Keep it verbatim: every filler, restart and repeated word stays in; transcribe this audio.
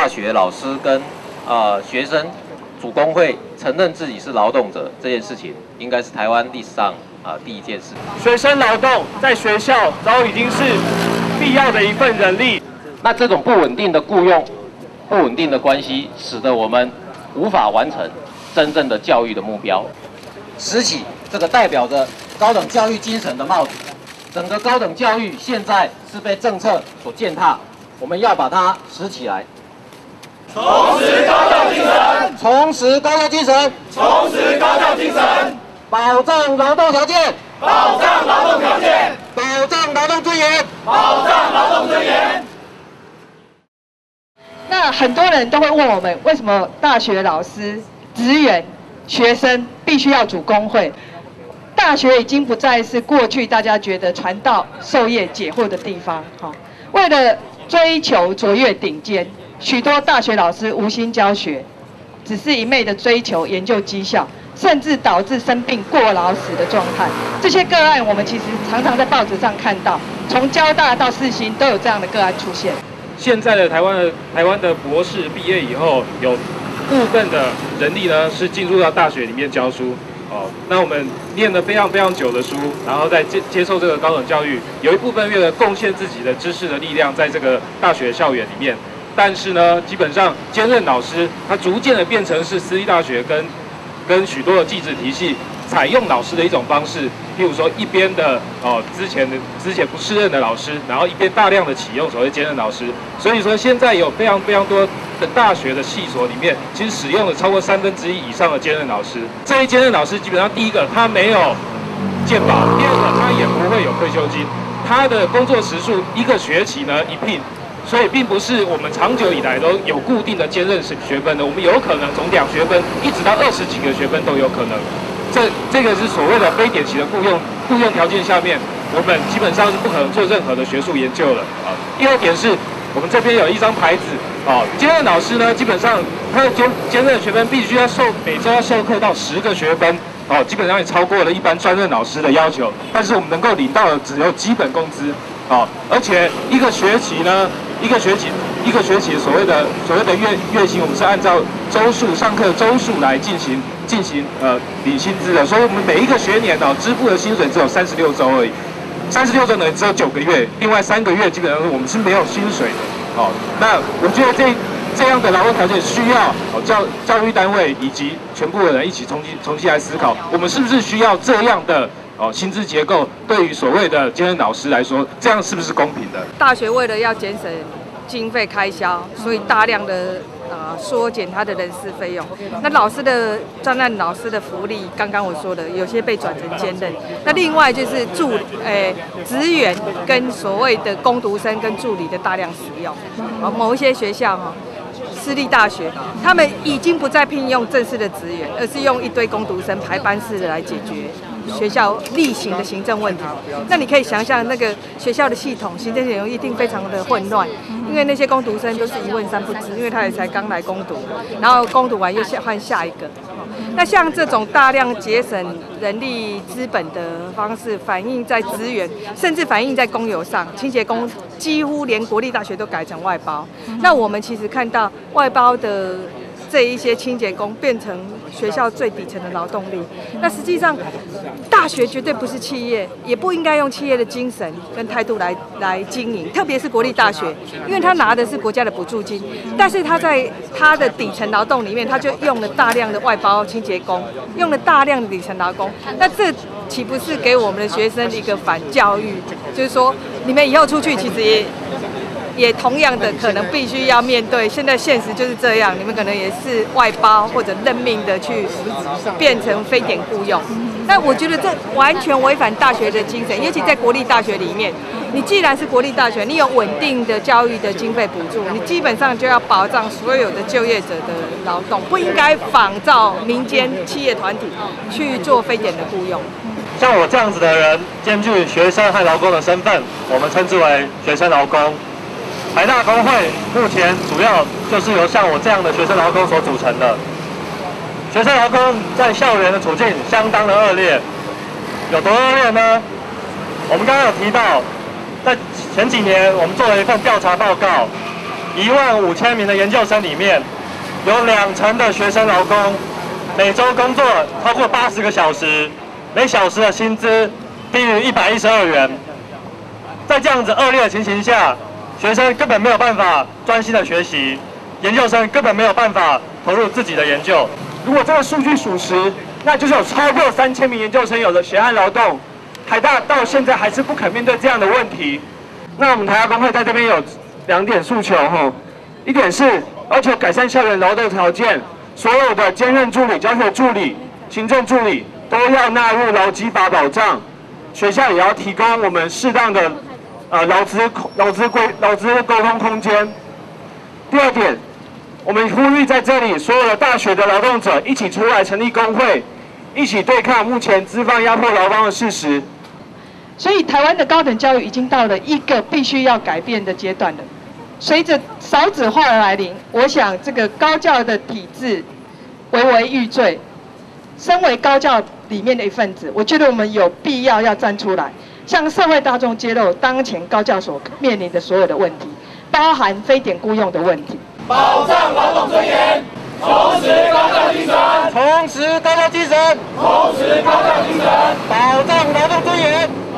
学老师跟呃学生组工会承认自己是劳动者这件事情，应该是台湾历史上啊、呃、第一件事。 学生劳动在学校早已经是必要的一份人力。 那这种不稳定的雇佣、不稳定的关系，使得我们无法完成真正的教育的目标。拾起这个代表着高等教育精神的帽子，整个高等教育现在是被政策所践踏，我们要把它拾起来。 重拾高教精神， 重拾高教精神， 重拾高教精神， 保障劳动条件， 保障劳动条件， 保障劳动尊严， 保障劳动尊严。 那很多人都会问我们，为什么大学老师、职员、学生必须要组工会？大学已经不再是过去大家觉得传道授业解惑的地方。哈，为了追求卓越顶尖，许多大学老师无心教学，只是一昧的追求研究绩效，甚至导致生病过劳死的状态。这些个案我们其实常常在报纸上看到，从交大到世新都有这样的个案出现。 现在的台湾的台湾的博士毕业以后，有部分的人力呢是进入到大学里面教书。哦，那我们念了非常非常久的书，然后再接接受这个高等教育，有一部分为了贡献自己的知识的力量，在这个大学校园里面。但是呢，基本上兼任老师，他逐渐的变成是私立大学跟跟许多的技职体系采用老师的一种方式，譬如说一边的哦之前的之前不适任的老师，然后一边大量的启用所谓兼任老师。所以说现在有非常非常多的大学的系所里面，其实使用了超过三分之一以上的兼任老师。这些兼任老师基本上第一个他没有健保，第二个他也不会有退休金，他的工作时数一个学期呢一聘。所以并不是我们长久以来都有固定的兼任学分的，我们有可能从两学分一直到二十几个学分都有可能。这这个是所谓的非典型的雇佣雇佣条件下面，我们基本上是不可能做任何的学术研究了啊。第二点是我们这边有一张牌子哦，兼任老师呢，基本上他的兼兼任学分必须要授每周要授课到十个学分哦，基本上也超过了一般专任老师的要求，但是我们能够领到的只有基本工资哦，而且一个学期呢。一个学期，一个学期所谓的所谓的月月薪，我们是按照周数上课周数来进行进行呃领薪资的，所以我们每一个学年哦支付的薪水只有三十六周而已，三十六周呢只有九个月，另外三个月基本上我们是没有薪水的哦。那我觉得这这样的劳动条件需要哦教教育单位以及全部的人一起重新重新来思考，我们是不是需要这样的。哦，薪资结构对于所谓的兼任老师来说，这样是不是公平的？ 大学为了要节省经费开销，所以大量的呃缩减他的人事费用。那老师的专案老师的福利，刚刚我说的，有些被转成兼任。那另外就是助诶职员跟所谓的工读生跟助理的大量使用。啊，某一些学校哈。私立大学，他们已经不再聘用正式的职员，而是用一堆工读生排班式的来解决学校例行的行政问题。那你可以想象，那个学校的系统行政系统一定非常的混乱，因为那些工读生都是一问三不知，因为他也才刚来攻读，然后攻读完又下换下一个。那像这种大量节省人力资本的方式，反映在资源，甚至反映在工友上，清洁工几乎连国立大学都改成外包。那我们其实看到外包的这一些清洁工变成学校最底层的劳动力。那实际上，大学绝对不是企业，也不应该用企业的精神跟态度来来经营，特别是国立大学，因为他拿的是国家的补助金，但是他在他的底层劳动里面，他就用了大量的外包清洁工，用了大量的底层劳工。那这岂不是给我们的学生一个反教育？就是说，你们以后出去其实也。也同样的可能必须要面对，现在现实就是这样，你们可能也是外包或者任命的去变成非典雇用。但我觉得这完全违反大学的精神，尤其在国立大学里面，你既然是国立大学，你有稳定的教育的经费补助，你基本上就要保障所有的就业者的劳动，不应该仿照民间企业团体去做非典的雇用。 像我这样子的人，兼具学生和劳工的身份，我们称之为学生劳工。台大工会目前主要就是由像我这样的学生劳工所组成的。学生劳工在校园的处境相当的恶劣，有多恶劣呢？我们刚刚有提到，在前几年我们做了一份调查报告， 一万五千名的研究生里面，有两成的学生劳工每周工作超过八十个小时，每小时的薪资低于一百一十二元。在这样子恶劣的情形下，学生根本没有办法专心的学习，研究生根本没有办法投入自己的研究。 如果这个数据属实，那就是有超过三千名研究生有了血汗劳动，台大到现在还是不肯面对这样的问题。那我们台大工会在这边有两点诉求哈，一点是要求改善校园劳动条件，所有的兼任助理、教学助理、行政助理都要纳入劳基法保障，学校也要提供我们适当的呃劳资劳资规劳资沟通空间。第二点，我们呼吁在这里所有的大学的劳动者一起出来成立工会，一起对抗目前资方压迫劳方的事实。 所以，台湾的高等教育已经到了一个必须要改变的阶段了。随着少子化的来临，我想这个高教的体制危危欲坠。身为高教里面的一份子，我觉得我们有必要要站出来，向社会大众揭露当前高教所面临的所有的问题，包含非典雇用的问题。 保障劳动尊严，重拾高教精神， 重拾高教精神， 重拾高教精神， 保障劳动尊严。